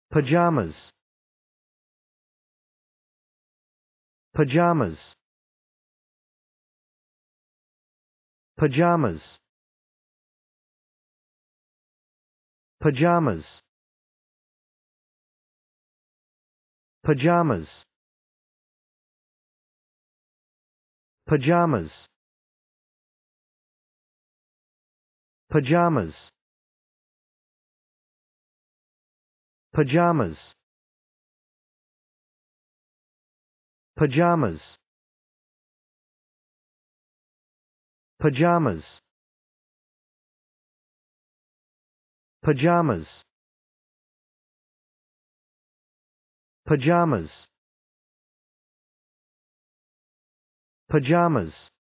Pyjamas. Pyjamas. Pyjamas. Pyjamas. Pyjamas. Pyjamas. Pyjamas. Pyjamas. Pyjamas. Pyjamas. Pyjamas. Pyjamas. Pyjamas.